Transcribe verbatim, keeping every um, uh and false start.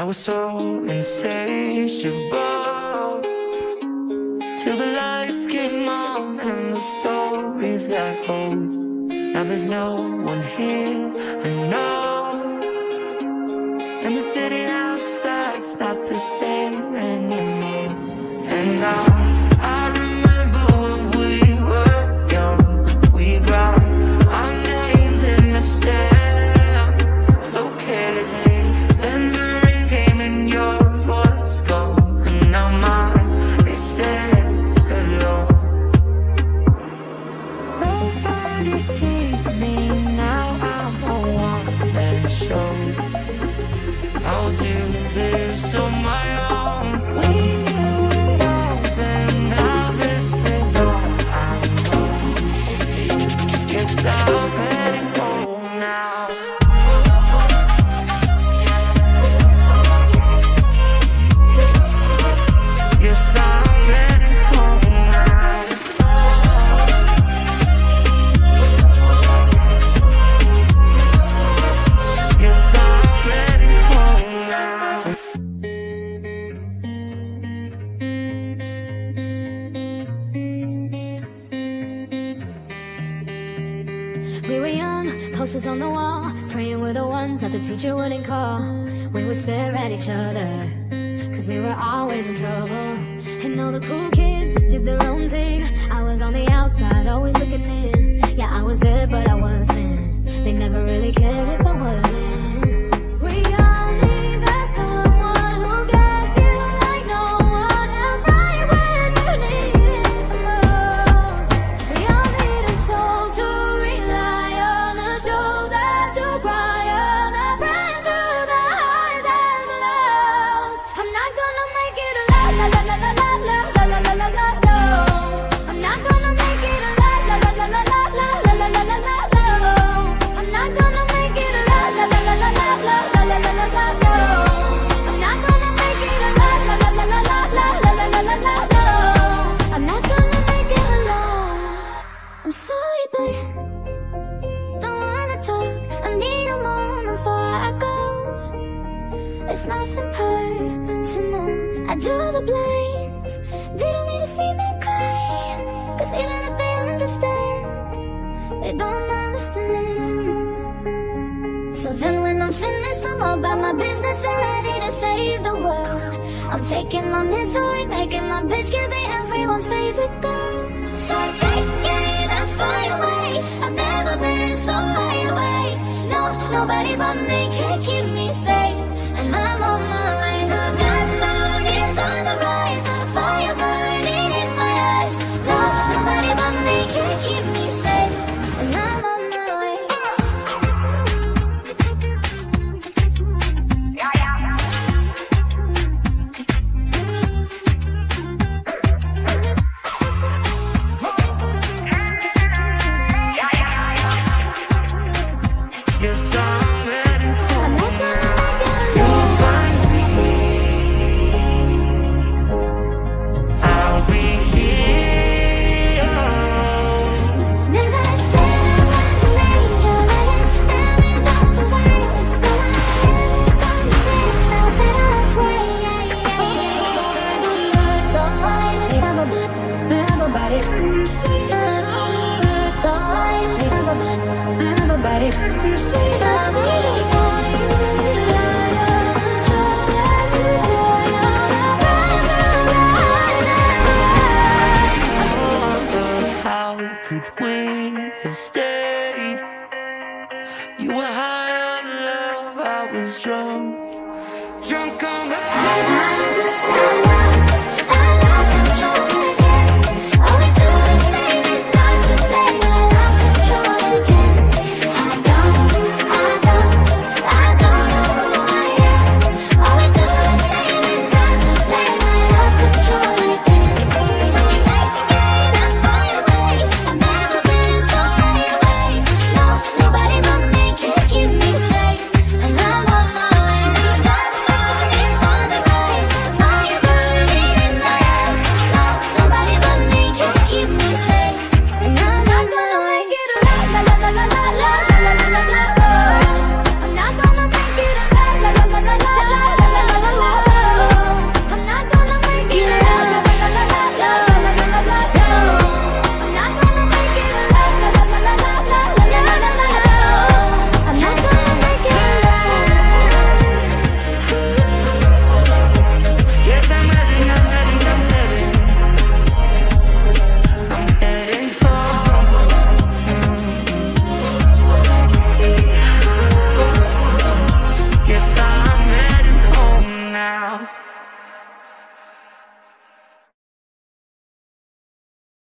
was so insatiable, till the lights came on and the stories got old. Now there's no one here, I know, and the city outside's not the same anymore. And I sees me now, I'm a one-man show. I'll do this on my own. We knew it all, then now this is all I know. Guess I'm heading home now. Yes, I'm heading home now. We were young, posters on the wall, praying we're the ones that the teacher wouldn't call. We would stare at each other, cause we were always in trouble. And all the cool kids did their own thing. I was on the outside, always looking in. Yeah, I was there, but I wasn't. They never really cared if I wasn't. We all need that someone who gets you like no one else, right when you need it the most. We all need a soul to rely on, a shoulder to cry on, a friend through the highs and the lows. I'm not gonna make it a la la la la la la la la la la la la. I'm not gonna make it a la la la la la la la la la la la la. I'm not gonna make it a la la la la la la la la la la la la. I'm not gonna make it a la la la la la la la la la la la la. I'm not gonna make it alone. I'm sorry, but don't wanna talk. I need a moment before I go. It's nothing personal. I draw the blinds. They don't need to see me cry, cause even if they understand, they don't understand. So then when I'm finished, I'm all about my business and ready to save the world. I'm taking my misery, making my bitch can be everyone's favorite girl. So take it and fly away. I've never been so wide awake. No, nobody but me can keep me safe. And I'm on my way. The blood moon is on the rise, the fire burning in my eyes. No, nobody but me can keep me safe. And I'm on my way. Yes, I'm heading home. I'm not gonna make it You'll alone. find me. I'll be here. Never said I was an angel, like I was on the wire. So I never found the place, now better pray. Everybody, you say that. Everybody, you say that. How could we have stayed? You were high.